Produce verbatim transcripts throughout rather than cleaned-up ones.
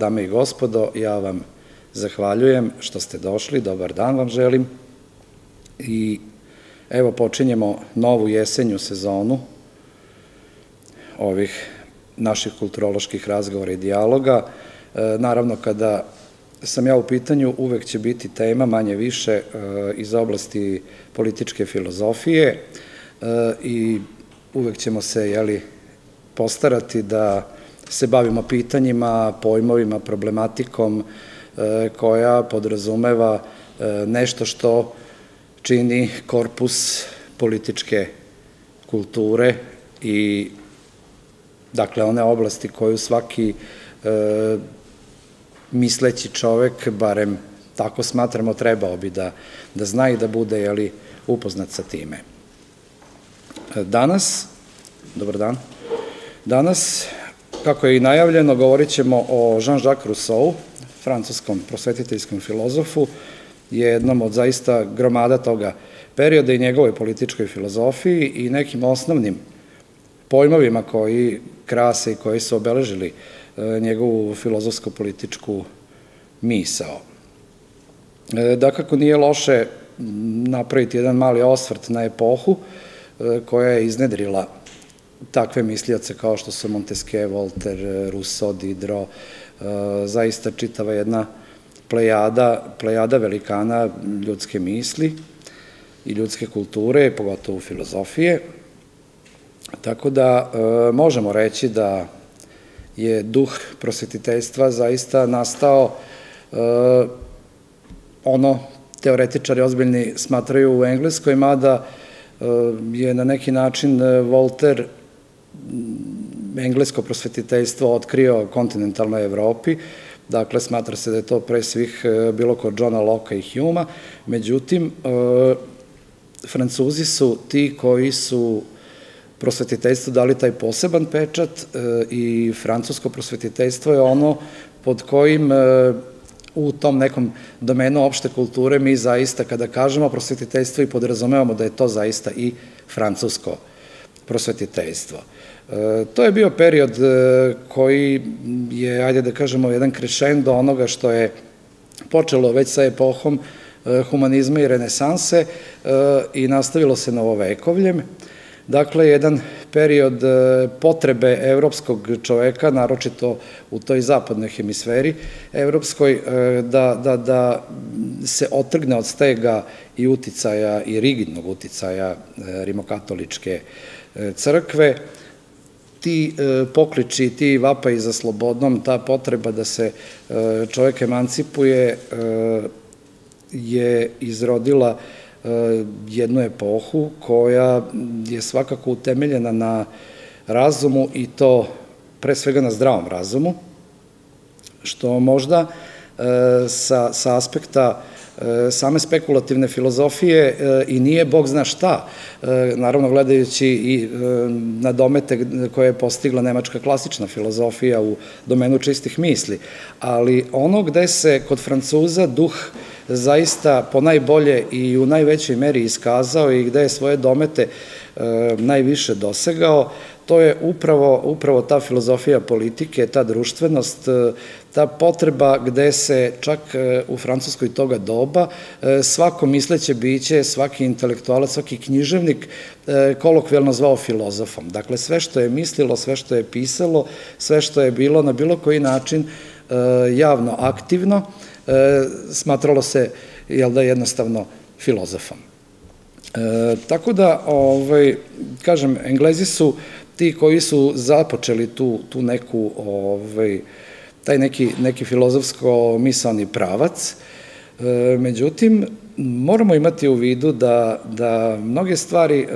dame i gospodo, ja vam zahvaljujem što ste došli, dobar dan vam želim i evo počinjemo novu jesenju sezonu ovih naših kulturoloških razgovora i dijaloga. Naravno, kada sam ja u pitanju, uvek će biti tema manje više iz oblasti političke filozofije i uvek ćemo se, jeli, postarati da se bavimo pitanjima, pojmovima, problematikom koja podrazumeva nešto što čini korpus političke kulture i dakle one oblasti koju svaki misleći čovek, barem tako smatramo, trebao bi da zna i da bude, jeli, upoznat sa time. Danas, dobar dan, danas, kako je i najavljeno, govorit ćemo o Jean-Jacques Rousseau, francuskom prosvetiteljskom filozofu, jednom od zaista gromada toga perioda i njegovoj političkoj filozofiji i nekim osnovnim pojmovima koji krase i koji su obeležili njegovu filozofsko-političku misao. Dakako, nije loše napraviti jedan mali osvrt na epohu koja je iznedrila takve mislioce kao što su Montesquieu, Voltaire, Rousseau, Diderot, zaista čitava jedna plejada, plejada velikana ljudske misli i ljudske kulture, pogotovo filozofije. Tako da možemo reći da je duh prosvetiteljstva zaista nastao, ono teoretičari ozbiljni smatraju u Engleskoj, mada je na neki način Voltaire englesko prosvetiteljstvo otkrio kontinentalnoj Evropi, dakle smatra se da je to pre svih bilo kod Johna Locke i Humea, međutim Francuzi su ti koji su prosvetiteljstvu dali taj poseban pečat i francusko prosvetiteljstvo je ono pod kojim u tom nekom domenu opšte kulture mi zaista, kada kažemo prosvetiteljstvo, i podrazumevamo da je to zaista i francusko prosvetiteljstvo. To je bio period koji je, ajde da kažemo, jedan krešendo onoga što je počelo već sa epohom humanizma i renesanse i nastavilo se novovekovljem. Dakle, jedan period potrebe evropskog čoveka, naročito u toj zapadnoj hemisferi evropskoj, da se otrgne od stega i uticaja i rigidnog uticaja rimokatoličke crkve. Ti pokliči, ti vapaji za slobodnom, ta potreba da se čovek emancipuje je izrodila jednu epohu koja je svakako utemeljena na razumu i to pre svega na zdravom razumu, što možda sa aspekta same spekulativne filozofije i nije bog zna šta, naravno gledajući i na domete koje je postigla nemačka klasična filozofija u domenu čistih misli, ali ono gde se kod Francuza duh zaista ponajbolje i u najvećoj meri iskazao i gde je svoje domete najviše dosegao, to je upravo ta filozofija politike, ta društvenost, ta potreba gde se čak u Francuskoj toga doba svako misleće biće, svaki intelektualac, svaki književnik kolokvijalno zvao filozofom. Dakle, sve što je mislilo, sve što je pisalo, sve što je bilo na bilo koji način javno aktivno, smatralo se, jel da, jednostavno filozofom. Tako da, kažem, Englezi su ti koji su započeli tu neku, taj neki filozofsko-misaoni pravac. Međutim, moramo imati u vidu da mnoge stvari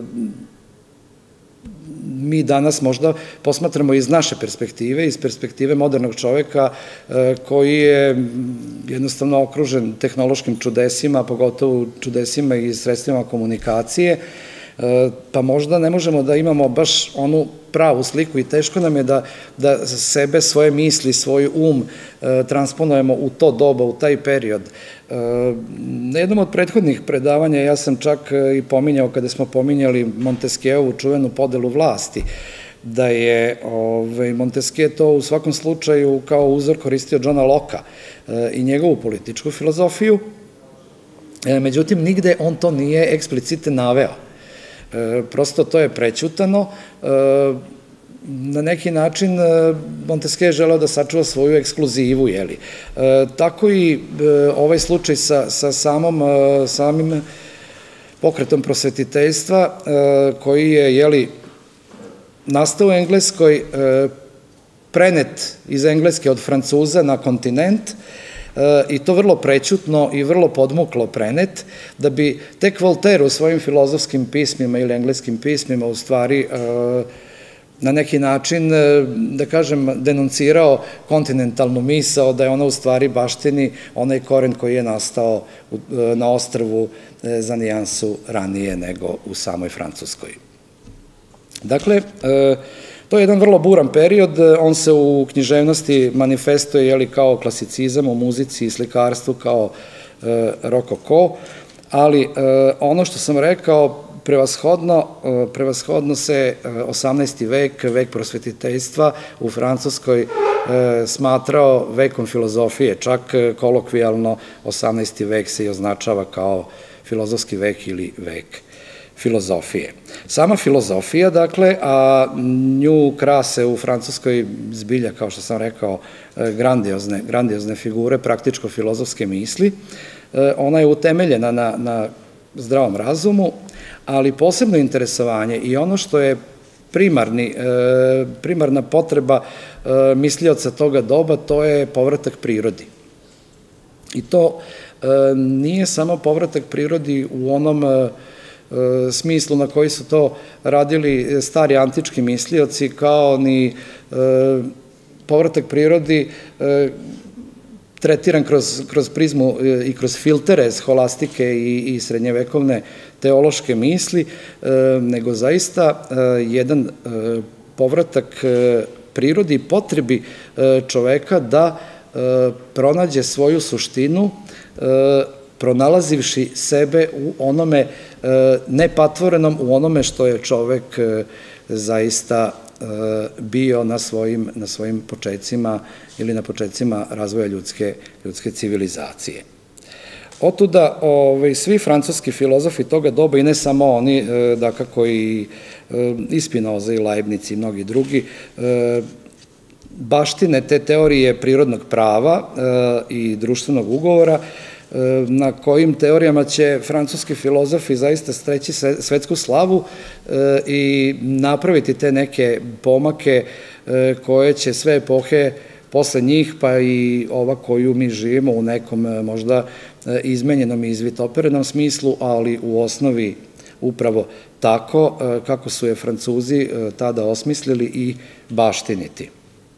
mi danas možda posmatramo iz naše perspektive, iz perspektive modernog čoveka koji je jednostavno okružen tehnološkim čudesima, pogotovo čudesima i sredstvima komunikacije, pa možda ne možemo da imamo baš onu pravu sliku i teško nam je da sebe, svoje misli, svoj um transponujemo u to doba, u taj period. Na jednom od prethodnih predavanja ja sam čak i pominjao, kada smo pominjali Montesquieu-u čuvenu podelu vlasti, da je Montesquieu to u svakom slučaju kao uzor koristio Johna Locke-a i njegovu političku filozofiju, međutim, nigde on to nije eksplicite naveo. Prosto to je prećutano. Na neki način Montesquieu je želeo da sačuva svoju ekskluzivu, jeli. Tako i ovaj slučaj sa samim pokretom prosvetiteljstva, koji je, jeli, nastao u Engleskoj, prenet iz Engleske od Francuza na kontinent, i to vrlo prećutno i vrlo podmuklo prenet, da bi tek Voltaire u svojim filozofskim pismima ili engleskim pismima u stvari na neki način, da kažem, denuncirao kontinentalnu misao, da je ona u stvari baštini onaj koren koji je nastao na ostrvu za nijansu ranije nego u samoj Francuskoj. Dakle, to je jedan vrlo buran period, on se u književnosti manifestuje, jeli, kao klasicizam, u muzici i slikarstvu kao rokoko, ali ono što sam rekao, prevashodno se osamnaesti vek, vek prosvetiteljstva u Francuskoj smatrao vekom filozofije, čak kolokvijalno osamnaesti vek se i označava kao filozofski vek ili vek filozofije. Sama filozofija, dakle, a nju krase u Francuskoj zbilja, kao što sam rekao, grandiozne figure praktičko-filozofske misli, ona je utemeljena na zdravom razumu, ali posebno interesovanje i ono što je primarna potreba mislioca toga doba, to je povratak prirodi. I to nije samo povratak prirodi u onom smislu na koji su to radili stari antički mislioci, kao ni povratak prirodi tretiran kroz prizmu i kroz filtere sholastike i srednjevekovne teološke misli, nego zaista jedan povratak prirodi i potrebi čoveka da pronađe svoju suštinu, pronalazivši sebe u onome nepatvorenom, u onome što je čovek zaista bio na svojim početcima ili na početcima razvoja ljudske civilizacije. Otuda svi francuski filozofi toga doba, i ne samo oni, dakako i Spinoza i Leibniz i mnogi drugi, baštine te teorije prirodnog prava i društvenog ugovora, na kojim teorijama će francuski filozofi zaista streći svetsku slavu i napraviti te neke pomake koje će sve epohe posle njih, pa i ova koju mi živimo u nekom možda izmenjenom i izvitoperenom smislu, ali u osnovi upravo tako kako su je Francuzi tada osmislili i baštiniti.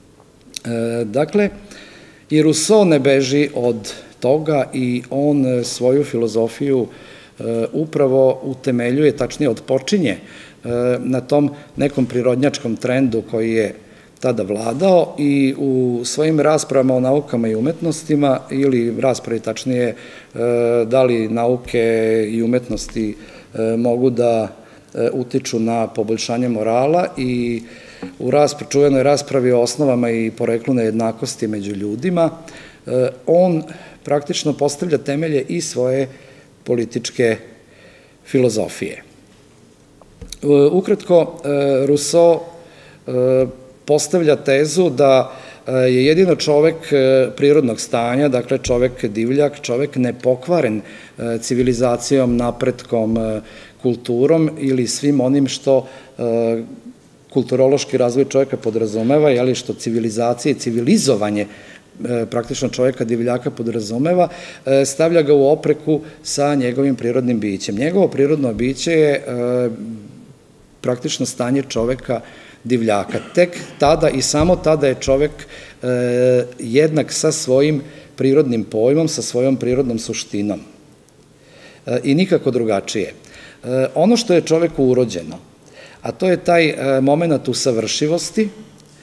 Dakle, i Rousseau ne beži od toga i on svoju filozofiju upravo utemeljuje, tačnije odpočinje na tom nekom prirodnjačkom trendu koji je tada vladao i u svojim raspravama o naukama i umetnostima, ili raspravi tačnije da li nauke i umetnosti mogu da utiču na poboljšanje morala, i u čuvenoj raspravi o osnovama i poreklu nejednakosti među ljudima, on praktično postavlja temelje i svoje političke filozofije. Ukratko, Rousseau postavlja tezu da je jedino čovek prirodnog stanja, dakle čovek divljak, čovek nepokvaren civilizacijom, napretkom, kulturom ili svim onim što kulturološki razvoj čoveka podrazumeva, jeli, što civilizacija i civilizovanje praktično čoveka divljaka podrazumeva, stavlja ga u opreku sa njegovim prirodnim bićem. Njegovo prirodno biće je praktično stanje čoveka divljaka. Tek tada i samo tada je čovek jednak sa svojim prirodnim pojmom, sa svojom prirodnom suštinom. I nikako drugačije. Ono što je čoveku urođeno, a to je taj moment usavršivosti,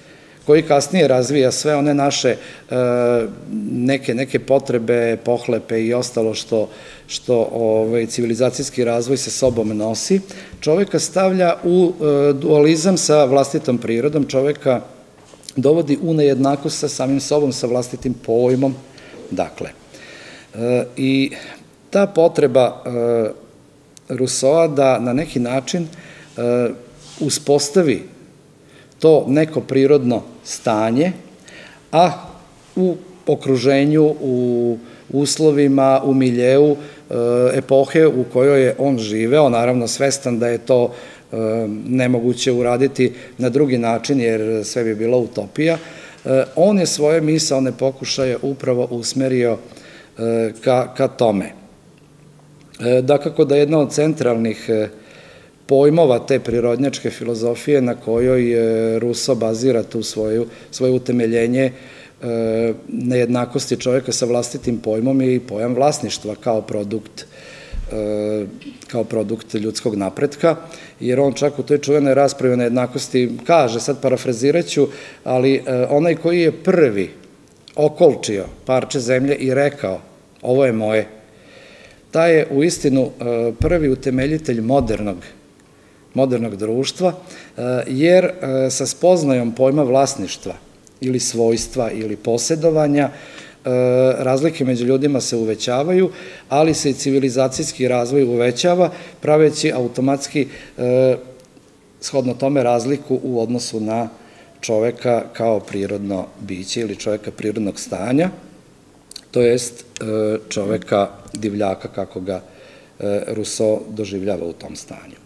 koji kasnije razvija sve one naše neke, neke potrebe, pohlepe i ostalo što, što ovaj, civilizacijski razvoj sa sobom nosi, čoveka stavlja u dualizam sa vlastitom prirodom, čoveka dovodi u nejednakost sa samim sobom, sa vlastitim pojmom. Dakle, i ta potreba Rusoa da na neki način uspostavi to neko prirodno stanje, a u okruženju, u uslovima, u miljeu epohe u kojoj je on živeo, naravno svestan da je to nemoguće uraditi na drugi način, jer sve bi bila utopija, on je svoje misaone pokušaje upravo usmerio ka tome. Dakako da jedna od centralnih pojmova te prirodnjačke filozofije na kojoj Ruso bazira tu svoje utemeljenje nejednakosti čoveka sa vlastitim pojmom je i pojam vlasništva kao produkt kao produkt ljudskog napretka, jer on čak u toj čuvenoj raspravi o nejednakosti kaže, sad parafraziraću, ali onaj koji je prvi okolčio parče zemlje i rekao ovo je moje, taj je u istinu prvi utemeljitelj modernog modernog društva, jer sa spoznajom pojma vlasništva ili svojstva ili posjedovanja razlike među ljudima se uvećavaju, ali se i civilizacijski razvoj uvećava, praveći automatski shodno tome razliku u odnosu na čoveka kao prirodno biće ili čoveka prirodnog stanja, to jest čoveka divljaka kako ga Rousseau doživljava u tom stanju.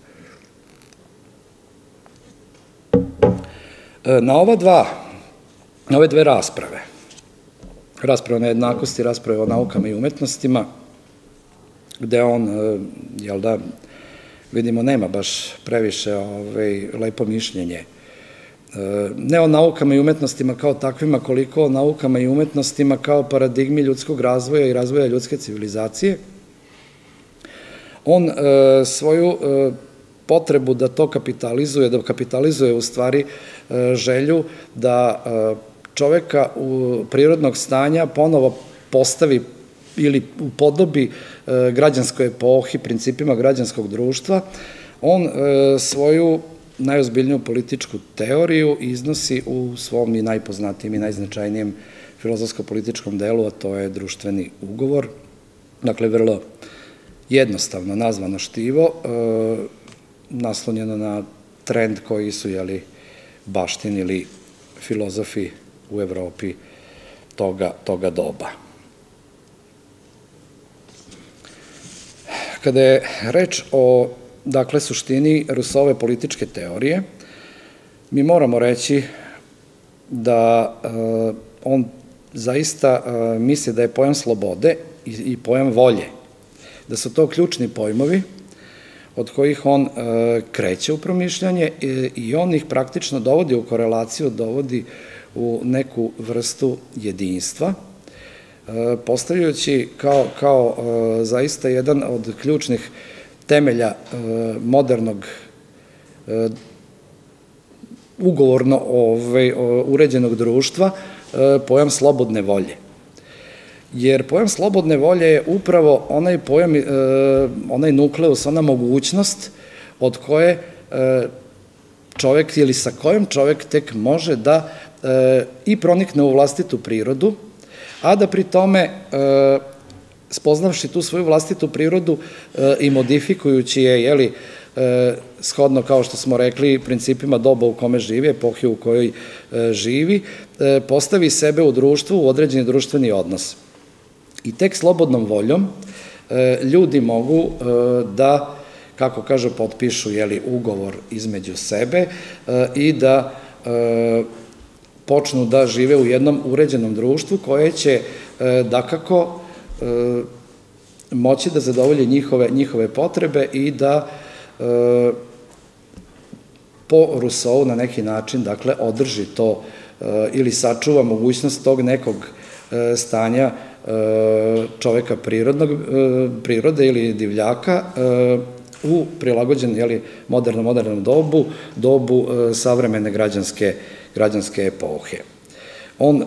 Na ova dva, na ove dve rasprave, rasprave o nejednakosti, rasprave o naukama i umetnostima, gde on, jel da, vidimo, nema baš previše lepo mišljenje, ne o naukama i umetnostima kao takvima, koliko o naukama i umetnostima kao paradigmi ljudskog razvoja i razvoja ljudske civilizacije. On svoju potrebu da to kapitalizuje, da kapitalizuje u stvari želju da čoveka u prirodnog stanja ponovo postavi ili upodobi građanskoj epohi, principima građanskog društva, on svoju najozbiljniju političku teoriju iznosi u svom i najpoznatijem i najznačajnijem filozofsko-političkom delu, a to je društveni ugovor. Dakle, vrlo jednostavno nazvano štivo, naslonjeno na trend koji su, jeli, baštinili filozofi u Evropi toga doba. Kada je reč o, dakle, suštini Rousseauove političke teorije, mi moramo reći da on zaista misli da je pojam slobode i pojam volje, da su to ključni pojmovi od kojih on kreće u promišljanje i on ih praktično dovodi u korelaciju, dovodi u neku vrstu jedinstva, postavljajući kao zaista jedan od ključnih temelja modernog ugovorno uređenog društva pojam slobodne volje. Jer pojam slobodne volje je upravo onaj pojam, onaj nukleus, ona mogućnost od koje čovek ili sa kojom čovek tek može da i pronikne u vlastitu prirodu, a da pri tome, spoznavši tu svoju vlastitu prirodu i modifikujući je, jeli, shodno, kao što smo rekli, principima doba u kome živi, epohi u kojoj živi, postavi sebe u društvu, u određeni društveni odnos. I tek slobodnom voljom ljudi mogu da, kako kažu, potpišu, jeli, ugovor između sebe i da počnu da žive u jednom uređenom društvu koje će, dakako, moći da zadovolje njihove potrebe i da po Rousseau na neki način, dakle, održi to ili sačuva mogućnost tog nekog stanja čoveka prirode ili divljaka u prilagođen, jeli, modernom, modernom dobu, dobu savremene građanske građanske epohe. On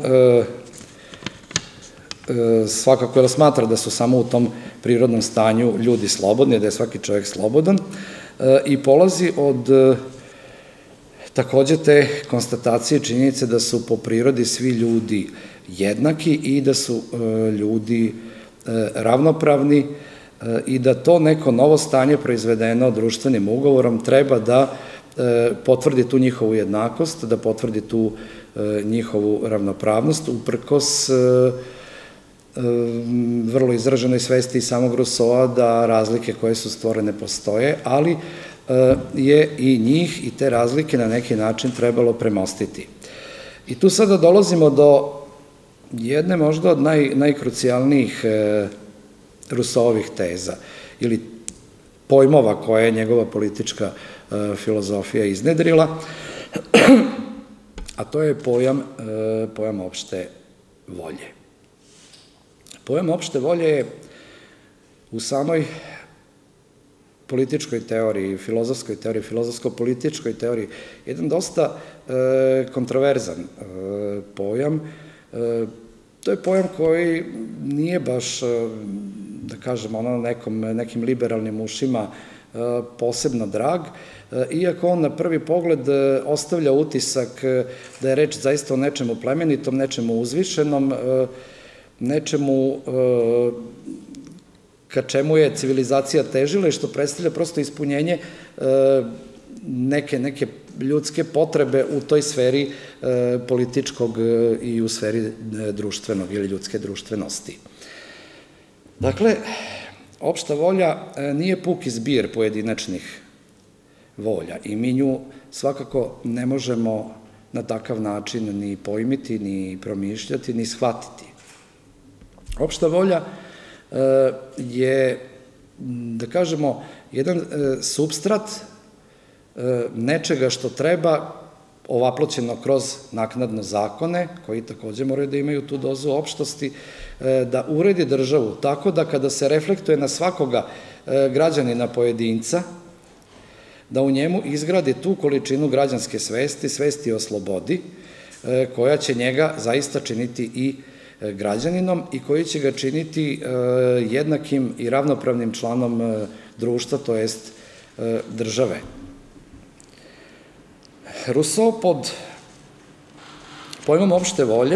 svakako smatra da su samo u tom prirodnom stanju ljudi slobodni, da je svaki čovjek slobodan i polazi od takođe te konstatacije i činjenice da su po prirodi svi ljudi jednaki i da su ljudi ravnopravni i da to neko novo stanje proizvedeno društvenim ugovorom treba da potvrdi tu njihovu jednakost, da potvrdi tu njihovu ravnopravnost, uprkos vrlo izraženoj svesti i samog Rusoa da razlike koje su stvorene postoje, ali je i njih i te razlike na neki način trebalo premostiti. I tu sada dolazimo do jedne možda od najkrucijalnijih Rusoovih teza ili pojmova koje je njegova politička filozofija iznedrila, a to je pojam opšte volje. Pojam opšte volje je u samoj političkoj teoriji, filozofskoj teoriji, filozofsko-političkoj teoriji, jedan dosta kontroverzan pojam. To je pojam koji nije baš, da kažem, ono nekim liberalnim ušima posebno drag, iako on na prvi pogled ostavlja utisak da je reč zaista o nečemu plemenitom, nečemu uzvišenom, nečemu ka čemu je civilizacija težila i što predstavlja prosto ispunjenje neke neke ljudske potrebe u toj sferi političkog i u sferi društvenog ili ljudske društvenosti. Dakle, opšta volja nije puki zbir pojedinačnih volja i mi nju svakako ne možemo na takav način ni pojmiti, ni promišljati, ni shvatiti. Opšta volja je, da kažemo, jedan supstrat nečega što treba, ovaploćeno kroz naknadno zakone, koji takođe moraju da imaju tu dozu opštosti, da uredi državu tako da kada se reflektuje na svakoga građanina pojedinca, da u njemu izgradi tu količinu građanske svesti, svesti o slobodi, koja će njega zaista činiti i građaninom i koji će ga činiti jednakim i ravnopravnim članom društva, to jest države. Rousseau pod pojmom opšte volje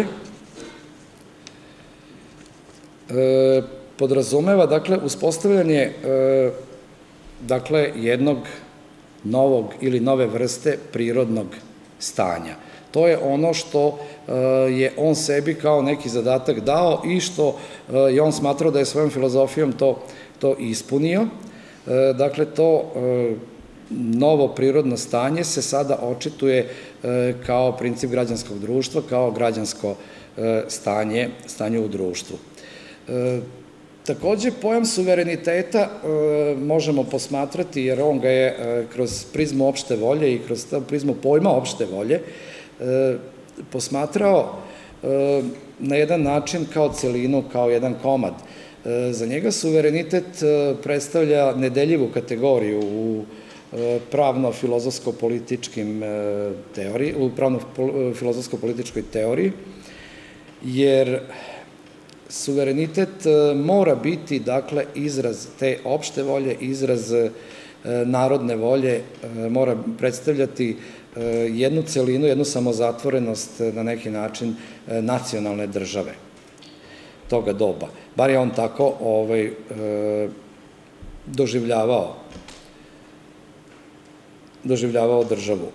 podrazumeva, dakle, uspostavljanje dakle, jednog novog ili nove vrste prirodnog stanja. To je ono što je on sebi kao neki zadatak dao i što je on smatrao da je svojom filozofijom to ispunio. Dakle, to novo prirodno stanje se sada očituje kao princip građanskog društva, kao građansko stanje, stanje u društvu. Takođe, pojam suvereniteta možemo posmatrati, jer on ga je kroz prizmu opšte volje i kroz prizmu pojma opšte volje posmatrao na jedan način kao celinu, kao jedan komad. Za njega suverenitet predstavlja nedeljivu kategoriju u pravno-filozofsko-političkim teoriji, u pravno-filozofsko-političkoj teoriji, jer suverenitet mora biti, dakle, izraz te opšte volje, izraz narodne volje, mora predstavljati jednu celinu, jednu samozatvorenost na neki način nacionalne države toga doba. Bar je on tako doživljavao doživljavao državu.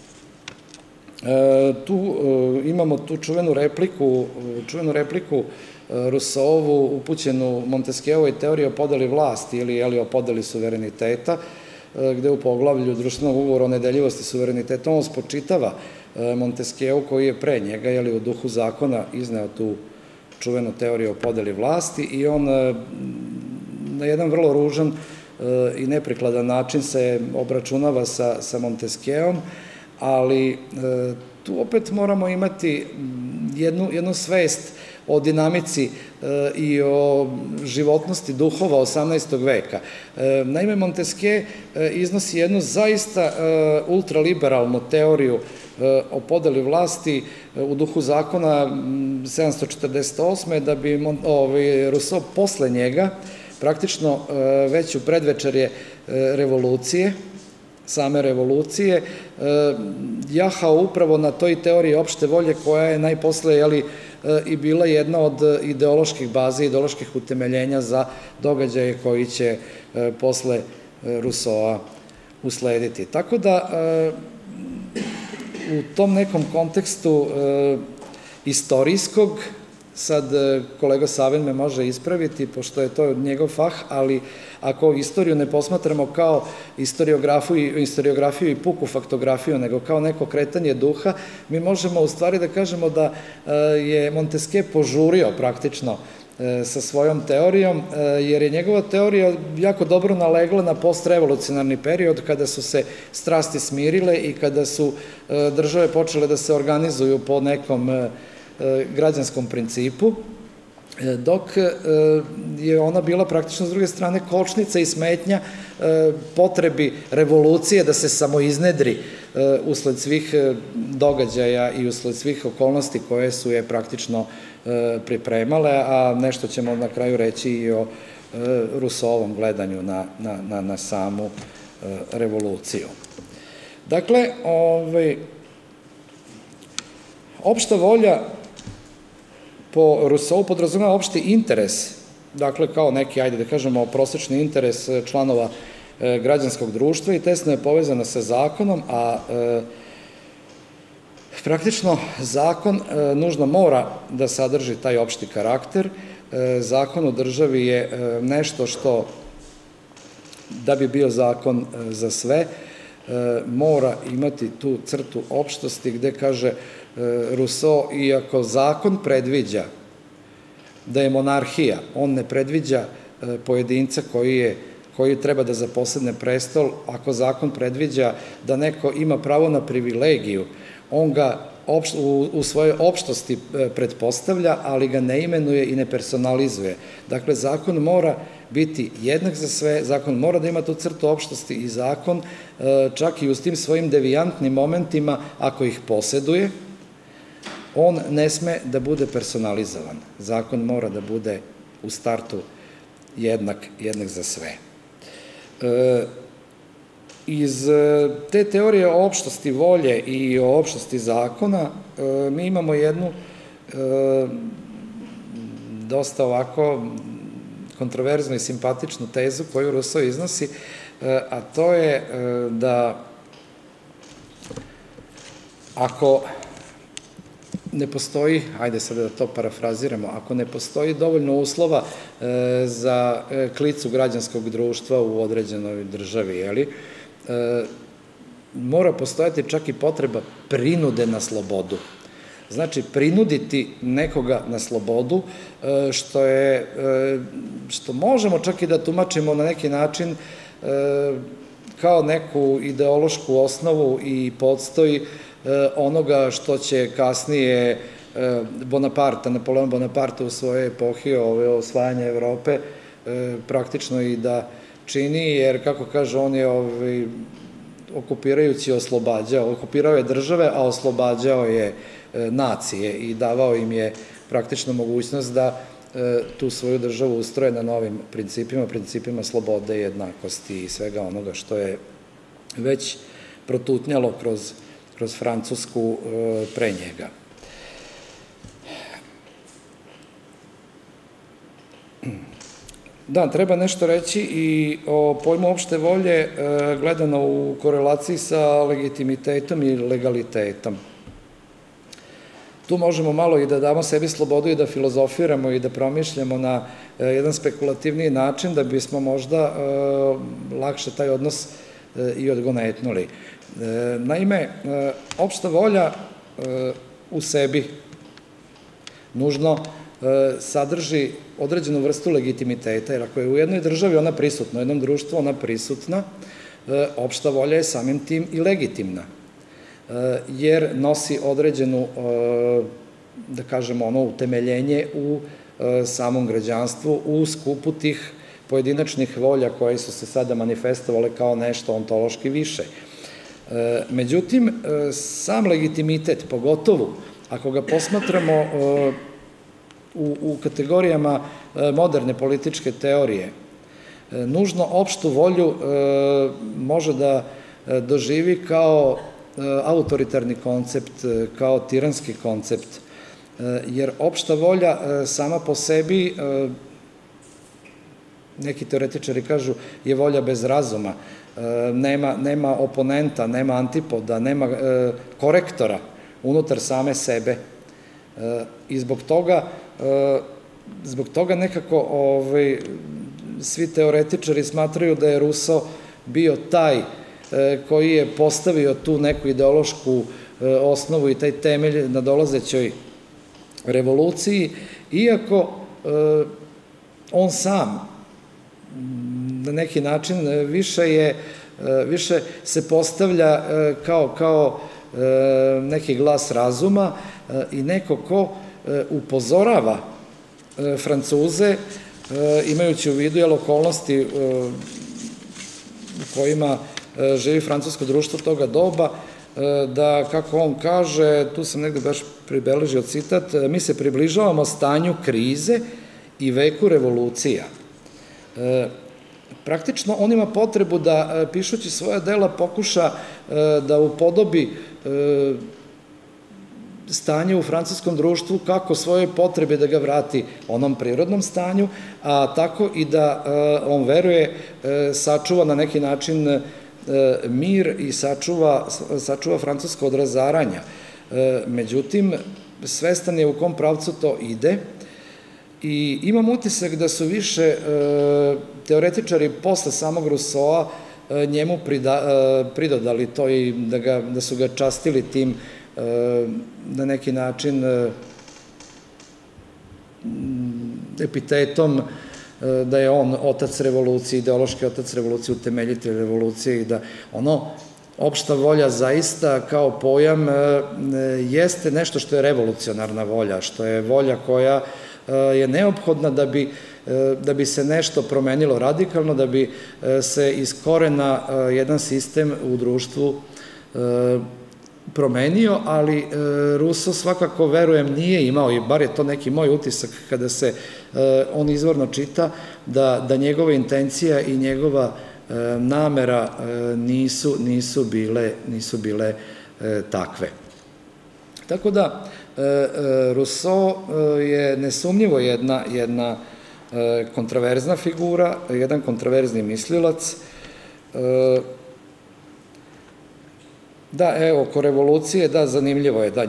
Tu imamo tu čuvenu repliku, čuvenu repliku Rousseauovu upućenu Montesquieuovoj teoriji o podeli vlasti ili o podeli suvereniteta, gde u poglavlju društvenog ugovora o nedeljivosti suvereniteta on spočitava Montesquieu koji je pre njega, jeli u duhu zakona, izneo tu čuvenu teoriju o podeli vlasti i on na jedan vrlo ružan i neprikladan način se obračunava sa Montesquieuom, ali tu opet moramo imati jednu svest o dinamici i o životnosti duhova osamnaestog veka. Naime, Montesquieu iznosi jednu zaista ultraliberalnu teoriju o podeli vlasti u duhu zakona sedamsto četrdeset osme da bi Rousseau posle njega, praktično već u predvečerje revolucije, same revolucije, jahao upravo na toj teoriji opšte volje koja je najposle i bila jedna od ideoloških baza, ideoloških utemeljenja za događaje koji će posle Rousseaua uslediti. Tako da u tom nekom kontekstu istorijskog, sad kolega Savin me može ispraviti, pošto je to njegov fah, ali ako istoriju ne posmatramo kao istoriografiju i puku faktografiju, nego kao neko kretanje duha, mi možemo u stvari da kažemo da je Montesquieu požurio praktično sa svojom teorijom, jer je njegova teorija jako dobro nalegla na postrevolucionarni period kada su se strasti smirile i kada su države počele da se organizuju po nekom građanskom principu, dok je ona bila praktično s druge strane kočnica i smetnja potrebi revolucije da se samoiznedri usled svih događaja i usled svih okolnosti koje su je praktično pripremale, a nešto ćemo na kraju reći i o Rousseauovom gledanju na samu revoluciju. Dakle, opšta volja po Rousseau podrazumeva opšti interes, dakle kao neki, ajde da kažemo, prosečni interes članova građanskog društva i tesno je povezana sa zakonom, a praktično zakon nužno mora da sadrži taj opšti karakter. Zakon u državi je nešto što, da bi bio zakon za sve, mora imati tu crtu opštosti gde kaže Rousseau, iako zakon predviđa da je monarhija, on ne predviđa pojedinca koji treba da zaposedne prestol, ako zakon predviđa da neko ima pravo na privilegiju, on ga u svojoj opštosti pretpostavlja, ali ga ne imenuje i ne personalizuje. Dakle, zakon mora biti jednak za sve, zakon mora da ima tu crtu opštosti i zakon, čak i uz tim svojim devijantnim momentima, ako ih poseduje, on ne sme da bude personalizovan. Zakon mora da bude u startu jednak za sve. Iz te teorije o opštosti volje i o opštosti zakona mi imamo jednu dosta ovako kontroverznu i simpatičnu tezu koju Rousseau iznosi, a to je da ako ne postoji, ajde sada da to parafraziramo, ako ne postoji dovoljno uslova za klicu građanskog društva u određenoj državi, jeli, mora postojati čak i potreba prinude na slobodu. Znači, prinuditi nekoga na slobodu, što je, što možemo čak i da tumačimo na neki način kao neku ideološku osnovu i podstoj onoga što će kasnije Bonaparte, Napoleon Bonaparte u svojoj epohi osvajanja Evrope praktično i da čini, jer kako kaže, on je okupirajući oslobađao, okupirao je države, a oslobađao je nacije i davao im je praktično mogućnost da tu svoju državu ustroje na novim principima, principima slobode, jednakosti i svega onoga što je već protutnjalo kroz kroz Francusku pre njega. Da, treba nešto reći i o pojmu opšte volje gledano u korelaciji sa legitimitetom i legalitetom. Tu možemo malo i da damo sebi slobodu i da filozofiramo i da promišljamo na jedan spekulativniji način da bismo možda lakše taj odnos i odgonetnuli. Naime, opšta volja u sebi nužno sadrži određenu vrstu legitimiteta, jer ako je u jednoj državi ona prisutna, u jednom društvu ona prisutna, opšta volja je samim tim i legitimna, jer nosi određenu, da kažemo, ono utemeljenje u samom građanstvu, u skupu tih pojedinačnih volja koje su se sada manifestovale kao nešto ontološki više. Međutim, sam legitimitet, pogotovo ako ga posmatramo u kategorijama moderne političke teorije, nužno opštu volju može da doživi kao autoritarni koncept, kao tiranski koncept, jer opšta volja sama po sebi, neki teoretičari kažu, je volja bez razuma, nema oponenta, nema antipoda, nema korektora unutar same sebe. I zbog toga, zbog toga nekako svi teoretičari smatraju da je Rousseau bio taj koji je postavio tu neku ideološku osnovu i taj temelj na dolazećoj revoluciji, iako on sam na neki način više se postavlja kao neki glas razuma i neko ko upozorava Francuze, imajući u vidu okolnosti u kojima živi francusko društvo toga doba, da, kako on kaže, tu sam negde baš pribeležio citat, mi se približavamo stanju krize i veku revolucija. Praktično, on ima potrebu da, pišući svoja dela, pokuša da upodobi stanje u francuskom društvu, kako svoje potrebe da ga vrati onom prirodnom stanju, a tako i da on veruje, sačuva na neki način mir i sačuva Francusko od razaranja. Međutim, svestan je u kom pravcu to ide i imam utisak da su više teoretičari posle samog Rousseaua njemu pridodali to i da su ga častili tim na neki način epitetom da je on otac revolucije, ideološki otac revolucije, utemeljitelj revolucije i da ono, opšta volja zaista kao pojam jeste nešto što je revolucionarna volja, što je volja koja je neophodna da bi se nešto promenilo radikalno, da bi se iz korena jedan sistem u društvu promenio, ali Rousseau svakako, verujem, nije imao, i bar je to neki moj utisak kada se on izvorno čita, da njegova intencija i njegova namera nisu bile takve. Tako da, Rousseau je nesumnjivo jedna kontraverzna figura, jedan kontraverzni mislilac. Da, evo, oko revolucije, da, zanimljivo je, da,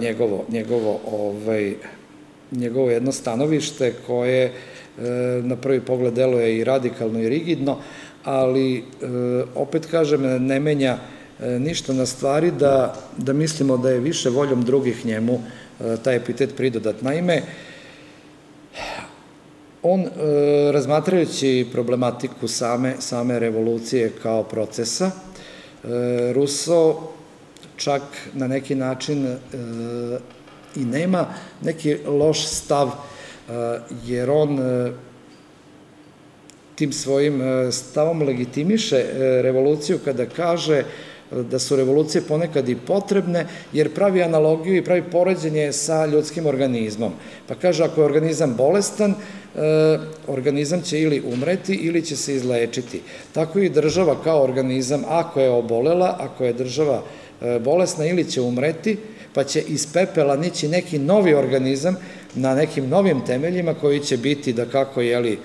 njegovo jedno stanovište koje na prvi pogled deluje i radikalno i rigidno, ali, opet kažem, ne menja ništa na stvari da mislimo da je više voljom drugih njemu taj epitet pridodat. Naime, on, razmatrajući problematiku same revolucije kao procesa, Rousseau čak na neki način i nema neki loš stav, jer on tim svojim stavom legitimiše revoluciju kada kaže da su revolucije ponekad i potrebne, jer pravi analogiju i pravi poređenje sa ljudskim organizmom. Pa kaže, ako je organizam bolestan, organizam će ili umreti ili će se izlečiti. Tako i država kao organizam, ako je obolela, ako je država bolesna, ili će umreti, pa će iz pepela nići neki novi organizam na nekim novim temeljima koji će biti, da kako, jeli,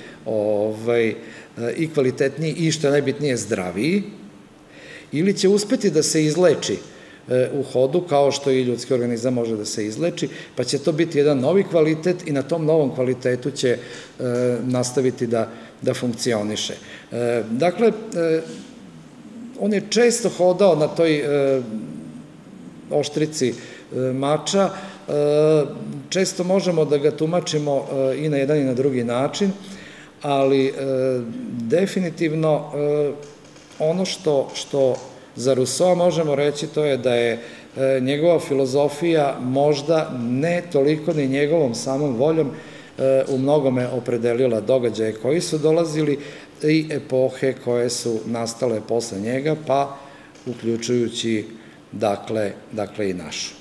i kvalitetniji i, što je najbitnije, zdraviji, ili će uspeti da se izleči u hodu, kao što i ljudski organizam može da se izleči, pa će to biti jedan novi kvalitet i na tom novom kvalitetu će nastaviti da funkcioniše. Dakle, on je često hodao na toj oštrici mača, često možemo da ga tumačimo i na jedan i na drugi način, ali definitivno ono što za Rousseau možemo reći, to je da je njegova filozofija možda ne toliko ni njegovom samom voljom u mnogome opredelila događaje koji su dolazili i epohe koje su nastale posle njega, pa uključujući dakle, dakle i našu.